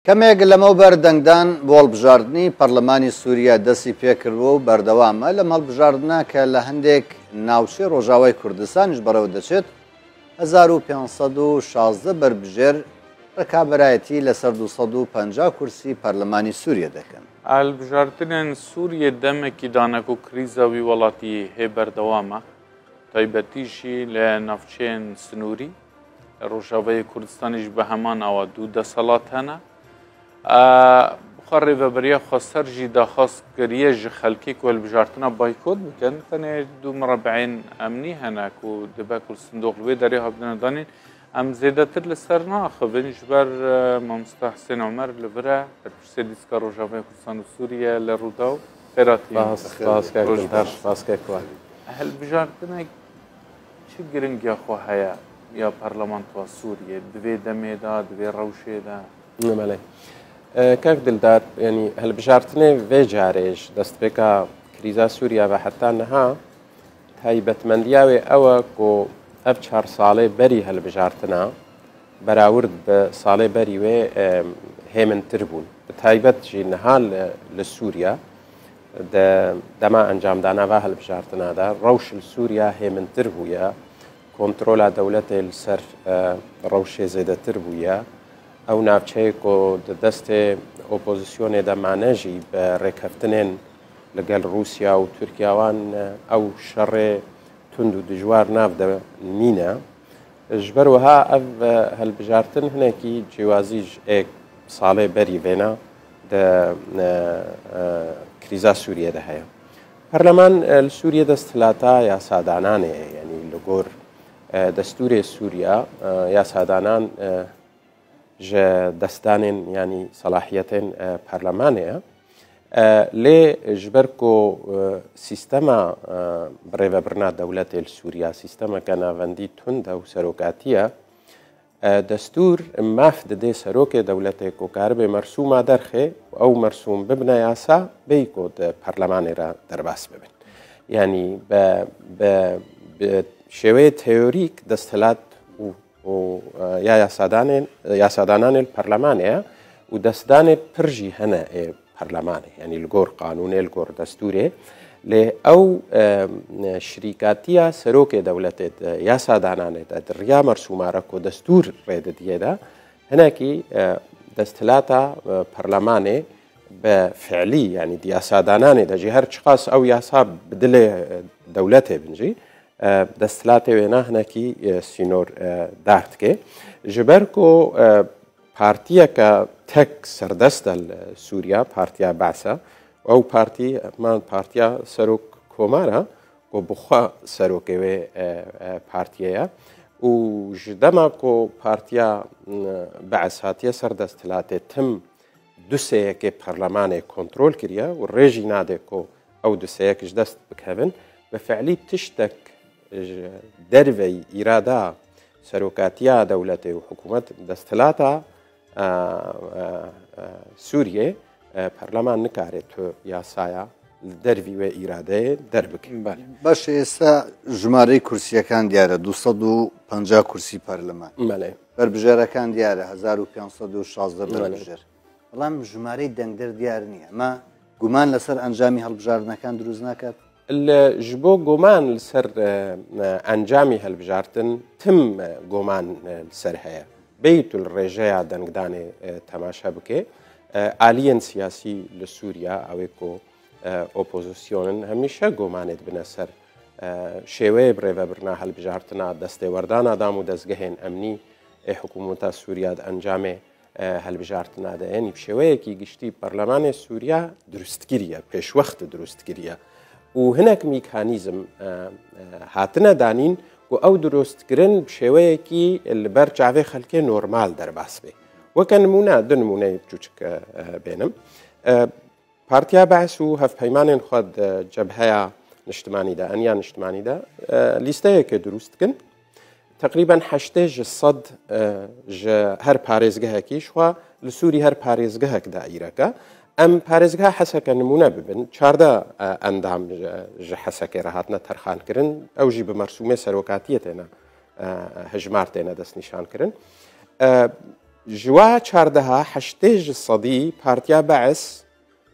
کەمێک لەمەوبەر دەنگدان بۆ هەڵبژاردننی پەرلەمانی سووریا دەستی پێکردووە و بەردەوامە لەم هەڵبژاردنە کە لە هەندێک ناوچەی ڕۆژاوای کوردستانیش بەڕێوە دەچێت 1516 بربژێر ڕکابەرایەتی لەسەر 250 کورسی پەرلەمانی سووریا دەکەن. هەڵبژاردنên Sûriyê demekî danek û krîza wî welatî hê berdewam e, taybetî jî li navçeyên Sinûrî, Rojavayê Kurdistanê jî bi heman awa dû desalat hene. Xwe rêveberiya xweser jî daxwast kiriye ji xelkê ku hilbijartina baykot bikin, tenê dû mirebeyên emnî hene ku dibe ku sindoq li wê derê hatine danîn. Em zêdetir li ser naxivin ji ber Mamosta Hesên Omer li vir e Berpirsê Dîska Rojavayê Kurdistan û Sûriye li Rûdaw hilbijartinek çi giringiya xwe heye ya Parlamentoya Sûriyê di vê demê de di vê rewşê de? Nemele. Kek dildar, yani hilbijartinê vê carê ji destpêka krîza Sûriya ve heta niha taybetmendiya wê ew e ku ev 4 salê berî hilbijartina berawird bi salê berî wê hêmintir bûn. Bi taybet jî niha li Sûriya dema encamdana ve hilbijartina de rewş li Sûriya hêmintir bûye, kontrola dewletê li ser rewşê zêdetir bûye. Ew navçeyê ku di destê opozisyonê de mane jî bi rêkeftinên li gel Rûsya û Tirkiye wan ew şerê tund û dijwar nav de mîne. Ji ber wiha ev hilbijartin hinekî cêwazî ji êk salê berî vêna di krîza Sûriyê de heye. Perleman li Sûriyê desthilata yasadananê ye, yanî li gor destûrê Sûriya yasadanan ji destanên yanî salahiyetên perlemanê ye. Lê ji ber ku sîstema birêvebirina dewletê li Sûriya sîstemeke navendî tund ew serokatî ye, destûr maf dide serokê dewletê ku karibe mersûma derxê ew mersûm bibine yasa bêyî ku di perlemanê re derbas bibin. Yanî bi şêweyê teorîk desthilat û ya yasadananê perlemanê ye û destdanê pir jî hene ê perlemanê, yanî li gor qanûnê li gor destûrê. Lê ew şirîkatiya serokê dewletê yasadananê de di riya mersûma re ku destûr rê didiye de hinekî desthilata perlemanê bi fiilî yanî di yasadananê de jî her çiqas ew yasa bi dilê dewletê bin jî desthilatê wê ne hinekî sînor dar dike. Ji ber ku partiyeka tek serdest e li Sûriya, Partiya Be'sa, ew partî partiya serok komara ku bixwe serokê wê partiyê ye û ji dema ku partiya Be's hatiye ser desthilatê tim du sêyekê perlemanê kontrol kiriye û rê jî nade ku ew du sêyek ji dest bikevin, bi fiilî tiştek ji dervê îrada serokatiya dewletê û hikûmet desthilata Sûriyê perleman nikare tu yasaya li dervî wê îradeyê derbike. Baş êsta jimareyê kursiyەکان diyar e 250 kursî perleman. Berbijêrekan diyar e 1516 berbijêr. Beڵam jimareyê dengder diyar niye.Ema guman leser encamî hilbijardinekan dirûz naket? Ji bo goman li ser encamî hilbijartin tim goman li ser heye. Beytû li rêjeya dengdanê temaşe bike. Aliyên siyasî li Sûriya ew ê ku opozîsyonin hemîşe gomanê dibine ser şêweyê birêvebirina hilbijartina destêwerdana dam û dezgehên emnî ê hikûmeta Sûriya di encamê hilbijartina de yanî bi şêweyekî giştî perlemanê Sûriya durustkiriye, pêşwext durustkiriye û hinek mîkanîzm hatine danîn ku ew durustkirin bi şêweyekî li ber çavê xelkê normal derbas be. Weke nimûne du nimûneyê biçûçik bênim. Partiya Be's û hevpeymanên xwe di cebheya niştimanî de, eniya niştimanî de lîsteyekê durûst dikin. Teqrîben 80 ji 100 ji her parêzgehekî ji xwe li Sûrî her parêzgehek daîreke. Em parêzgeha heseke nimûne bibin, 14 endam ji hesekê re hatine terxankirin, ew jî bi mersûmê serokatiyê têne hejmar têne destnîşankirin. جوا چاردها حشتيج الصدي بارتيا بعث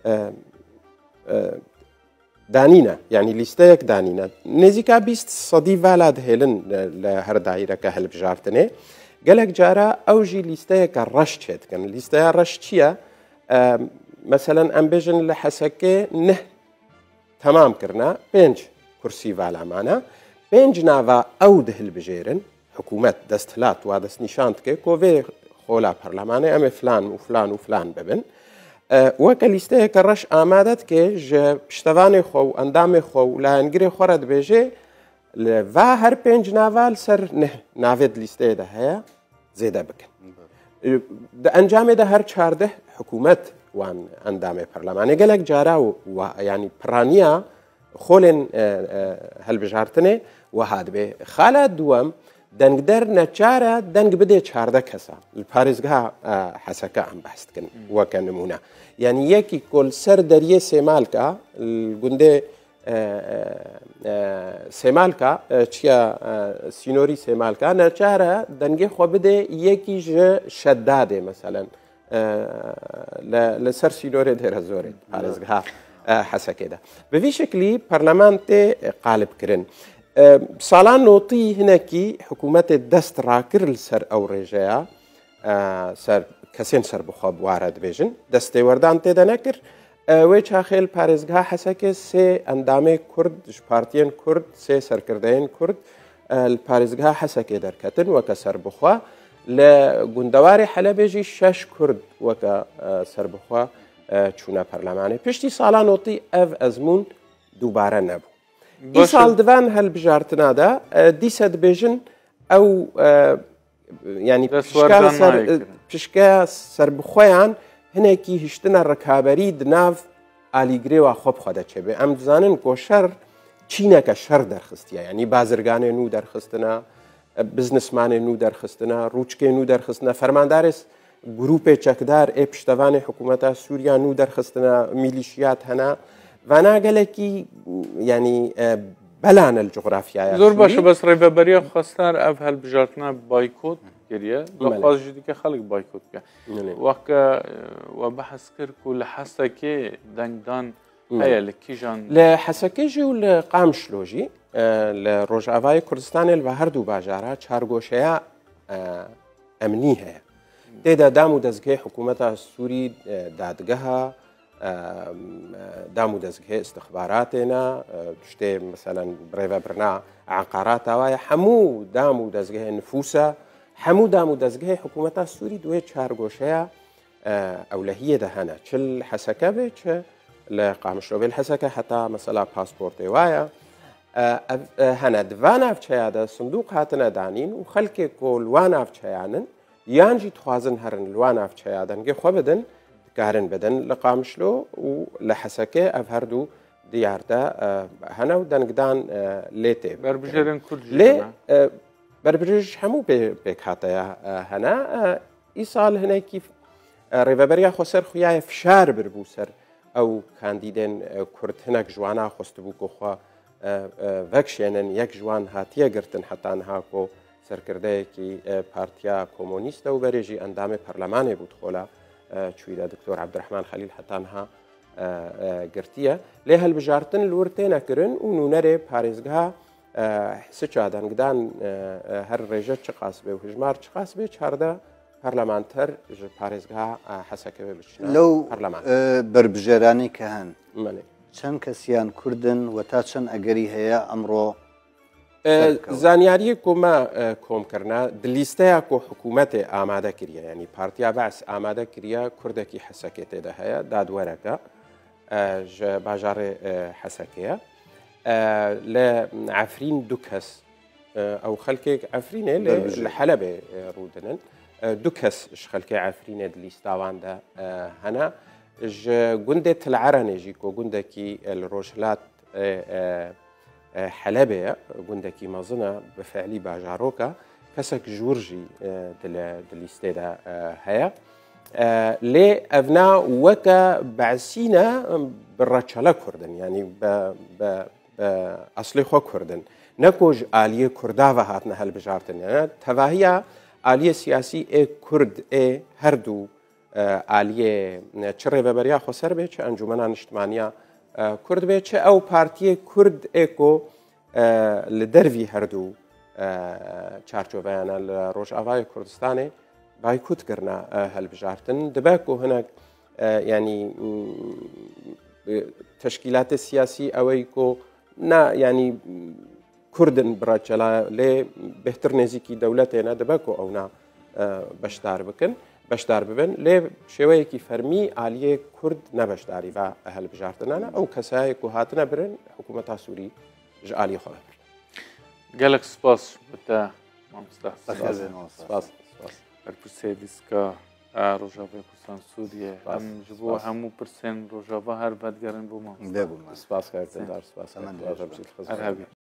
دانينا يعني ليستيك دانينا نزيكا بيست صدي فالاد هيلن لهر دايرة كهل بجارتني قالك جارا أوجي ليستيك الرشت كان ليستيك الرشتية مثلا أمبيجن لحسكي نه تمام كرنا بينج كرسي فالا معنا بينج نافا أو دهل بجيرن حكومة دستلات وادس نشانتك كوفي خولا برلماني أمي فلان وفلان وفلان ببن وكاليستيه كرش آمادت که ج پشتوانی خو اندام خو لانگری خورد بیجه و هر پنج نوال سر نه نوید لیسته ده هیا زیده بکن. ده انجام ده هر 14 حکومت وان اندام پارلمانی گلک جارا و یعنی پرانیا خولن هل بجارتنه و هاد به خالد دوام دنگ در نچاره دنگ بده 14 کسا الپارزگاه حسکه هم بحث کن و کنمونه يعني يكي كل سر دريه سيمالكا الجندي سيمالكا تشيا سينوري سيمالكا نچاره دنگي خو بده يكي ج شداده مثلا لسر سينوري دير زوري ارزها حسا كده بفي شكلي برلمانتي قالب كرن سالان نوطي هناكي حكومه الدست راكر السر او رجايا سر کسین سر بخواب وارد بیشن دسته وردان تیده نکر ویچ آخیل پارزگاه حسا که سه اندام کرد پارتین کرد سه سرکردین کرد الپارزگاه حسا که در کتن وکا سر بخوا لگندوار حلبه جی 6 کرد وکا سر بخوا چونه پرلمانه پشتی سالا نوتی اف ازمون دوباره نبو ای سال دوان هل بجارتنا دا دیسد بیشن او يعني بشكا سر بخويان هناكي هشتنا الركابري دناف آليگري وخوب خدا چبه ام دزانن کو شر چينا کا شر درخستيا يعني بازرگان نو درخستنا بزنسمان نو درخستنا روچکه نو درخستنا فرماندارس گروپ چکدار ای پشتوان حکومت سوریا نو درخستنا میلیشیات هنا وانا گلکی يعني بلان الجغرافيا زور باشه بس ریببری خواستار اف هل بجارتنا بایکوت کریه دخواست جدی که خلق بایکوت که وقت و بحث کرد که لحظه که دنگدان هیا لکیجان لحظه که جو لقامشلوجی لروجاوای کردستان الوهردو باجارا چارگوشیا امنیه تیدا دامو دزگه حکومت سوری دادگاه دامو دزگه استخباراتنا تشتي مثلا بريفا برنا عقارات واي حمو دامو دزگه نفوسا حمو دامو دزگه حكومتا سوري دوي چارگوشيا اولهيه دهنا چل حسكه به لقامشلو بالحسكه حتى مثلا باسبورت وايا هنا دفاناف چياده صندوق هاتنا دانين وخلك كل واناف چيانن يانجي تخوازن هرن الواناف چيادن گه خو بدن كارن بدن لقامشلو ولحسكه افهردو دياردا هنا ودنقدان ليتي بربجرن كل لي بربجش همو بكاتيا هنا ايصال هنا كيف ريفابريا خسر خويا فشار بربوسر او كانديدن كرد هناك جوانا خستبو كخوا وكشينن يك جوان هاتيه قرتن حتى انهاكو سركرده كي بارتيا كومونيستا وبريجي اندام برلماني بودخولا شويدا دكتور عبد الرحمن خليل حتانها قرتيه ليه البجارتن الورتين كرن ونونري باريزغا سچادن قدان هر رجه چقاس به وهجمار چقاس به چارده پارلمانتر باريزغا حسكه بشنا لو برلمان بربجراني كهن مالي چن كسيان كردن وتا چن اگري هيا امرو زانیاری کوما کوم کرنا دلیسته کو حکومت آماده کریه یعنی پارتیا بعث آماده کریه کردکی حسکیت ده هیا دادورکا ج باجار حسکیه لعفرین دوكس او خلک عفرینه لحلبه رودنن دوكس خلک عفرینه دلیستاوان ده هنا ج گنده العرنه جي كو گندکی الروشلات حلبة گندکی مازنه بفعلی باجاروکا کسک جورجی دلیستدا هیا لی ابنا وکا بعسینا برچاله کردن یعنی ب اصلی خو کردن نکوج آلیه کردا و هاتنه هل بجارتن یعنی تواهیا عالیە سیاسی کورد هەردوو عالیە چڕێ بەبەریا خۆسەر بێت چه ئەنجومەنان نیشتمانیا کورد بێت چه ئەو پارتیە کورد ئێکۆ لە دەروی هەردوو چارچۆڤیانە لە ڕۆژئاوای کوردستانê بایکوتکردە هەلبژارتن دەبێت و هەنێک ینی تشکیلاتە سیاسی ئەوەی کۆ ینی کوردن بڕاچەلا لێ بهتر نێزیکی دەولەتێنە دەبێت و ئەونا بەشدار ببن لێ شێوەیەکی فەرمی عالیە کورد نەبەشداری بە هەلبژارتنانە ئەو کەسایەک و هاتنە برن حکوومەتا سووری ژ عالی خۆ gelek spas bite mamsta berpirsê dîska Rojavayê Kurdistan Sûriye em ji bo hemû pirsên Rojava her vedgerin bû mam. سپاس